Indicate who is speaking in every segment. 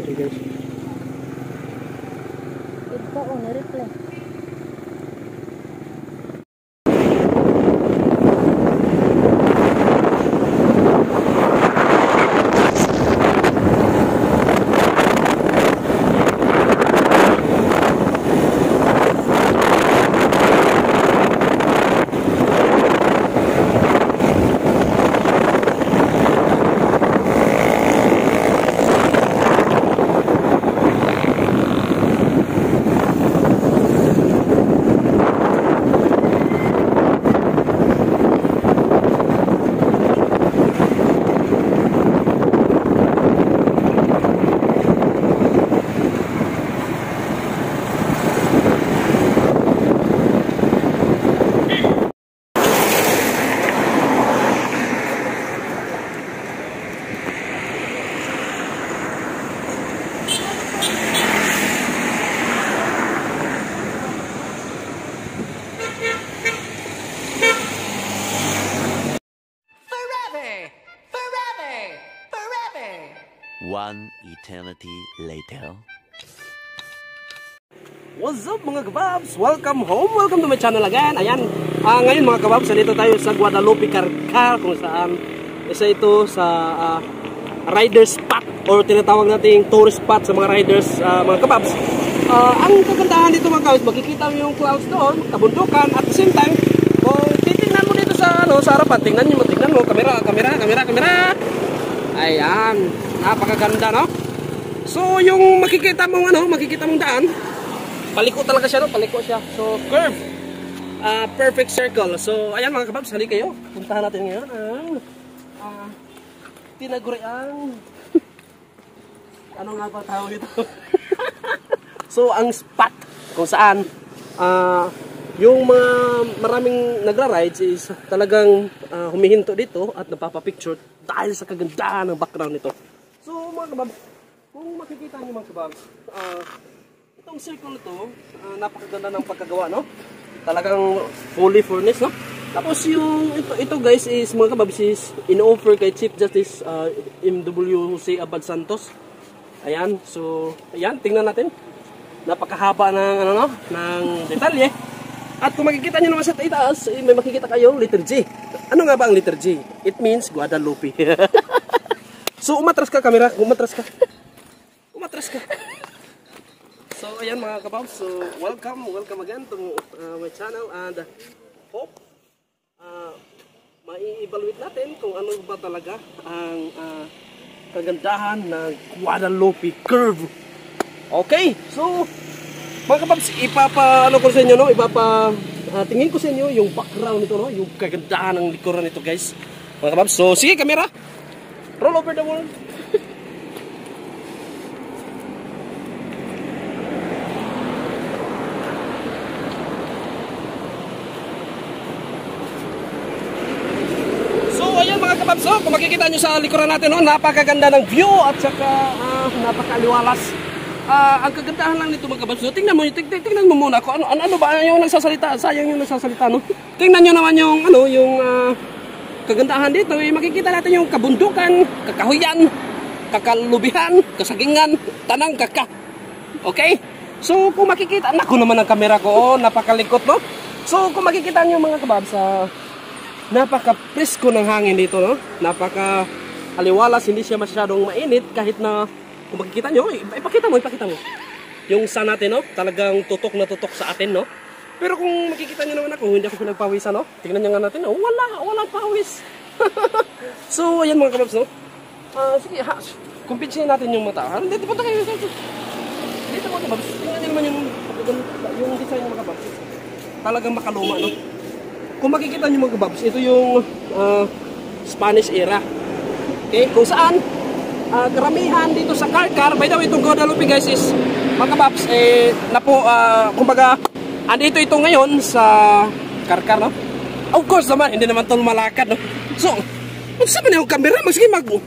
Speaker 1: siya guys.
Speaker 2: Ito ko na-reply.
Speaker 3: One eternity later.
Speaker 1: What's up mga kababs? Welcome home! Welcome to my channel again. Ayan, ngayon mga kababs, nandito tayo sa Guadalupe Carcar, kung saan isa ito sa rider spot or tinatawag nating tourist spot sa mga riders, mga kababs. Ang kagandahan dito mga kababs, makikita mo yung clouds doon, kabundukan, at the same time, kung titignan mo dito sa harapan, tingnan mo, kamera. Ayan, napakaganda, no? So yung makikita mong daan, paliko talaga siya, no? Paliko siya. So curve, perfect circle. So ayan mga kababs, hali kayo. Puntahan natin ngayon ang tinaguriang ano nga ba tawag ito? So ang spot kung saan yung mga maraming nagra-rides is talagang humihinto dito at napapapicture dahil sa kagandahan ng background nito. So mga kababs, kung makikita niyo mga kababs, itong circle ito, napakaganda ng pagkagawa, no? Talagang fully furnished, no? Tapos yung ito guys is mga kababs is in-offer kay Chief Justice MWC Abad Santos. Ayan, so ayan, tingnan natin. Napakahaba ng ng detalye. At kung makikita niyo naman sa itaas, may makikita kayo letter G. Ano nga ba ang letter G? It means Guadalupe. So umatras ka camera, umatras ka. So ayan mga kababs, so welcome again to my channel, and hope mai-evaluate natin kung ano ba talaga ang kagandahan ng Guadalupe curve. Okay, so mga kababs, tingin ko sa inyo yung background nito, no? Yung kagandahan ng likuran nito guys, mga kababs. So sige camera, roll over the world. So ayan mga kababs, kung makikita nyo sa likuran natin, no? Napakaganda ng view at saka napakaliwalas. Ang kagandahan lang nito mga kababs, tingnan mo muna kung ano ba yung nagsasalita. Sayang yung nagsasalita, no? Tingnan nyo naman yung kagandahan dito. Makikita natin yung kabundukan, kakahuyan, kakalubihan, kasagingan, tanang kaka. Okay? So kung makikita, naku naman ang kamera ko, napakalikot, no? So kung makikita nyo mga kababs, napaka-presko ng hangin dito, no? Napaka-aliwalas, hindi siya masyadong mainit kahit na kung makikita nyo, ipakita mo. Yung sun natin, no? Talagang tutok na tutok sa atin, no? Pero kung makikita nyo naman ako, hindi ako pinagpawisan, no? Tingnan nyo nga natin, no? Walang pawis. So, ayan mga kababs, no? Sige, kumpitsin natin yung mata. Dito punta kayo. Dito mga kababs. Tingnan nyo naman yung design ng mga kababs. Talagang makaluma, no? Kung makikita nyo mga kababs, ito yung Spanish era. Okay? Kung saan karamihan dito sa Carcar, by the way, itong Guadalupe guys is mga kababs, kumbaga, andito ito ngayon sa Carcar, no? Of course naman, hindi naman ito malakad, no? So, saan ba na yung camera? Sige,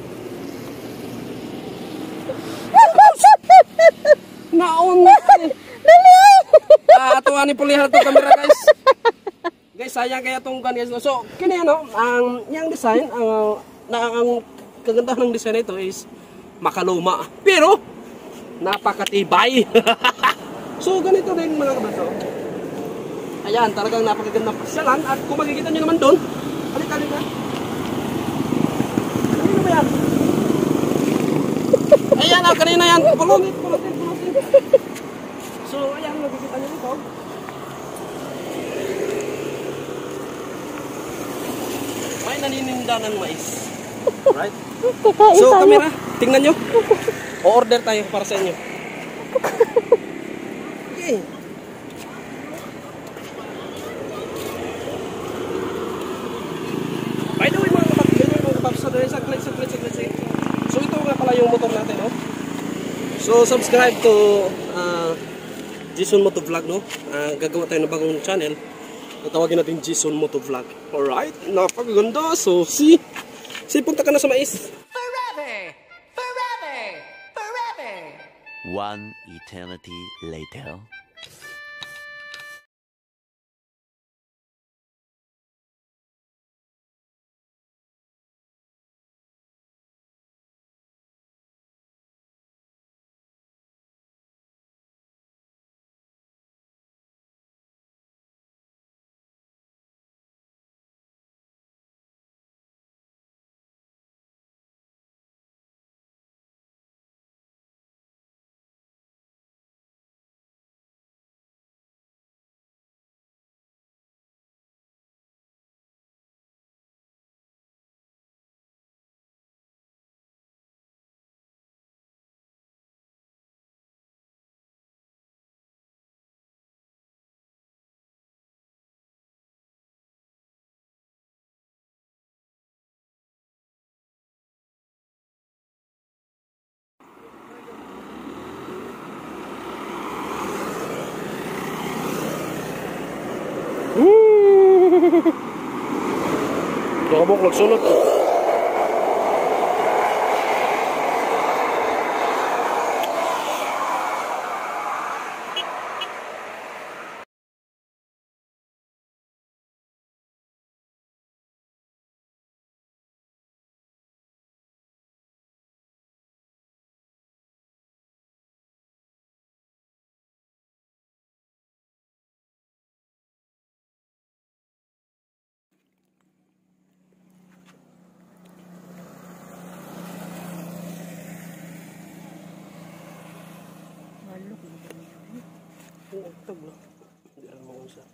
Speaker 1: naon na. Atuhan ni pulihan itong camera guys. Guys, sayang kaya itong guys. So, kini ano, yung design, ang kagandahan ng design ito is makaluma. Pero napakatibay. So ganito din mga kabaso. Ayan, talagang napakagandang pasyalan. At kung makikita nyo naman doon, halika. Ano ba yan? Ayan, kanina yan. Pulutin. So ayan, makikita nyo dito. May nanininda ng mais. Right? So camera, tingnan nyo. O-order tayo para sa inyo. Okay. By the way mga kapatid, saglit. So ito nga pala yung motor natin, no? So subscribe to Jason Moto Vlog, no? Gagawa tayo ng bagong channel. Tawagin natin Jason Moto Vlog. Alright, napakaganda. So punta ka na sa mais.
Speaker 3: One eternity later.
Speaker 1: Nakabok, nagsunod. Hindi rin mo siya.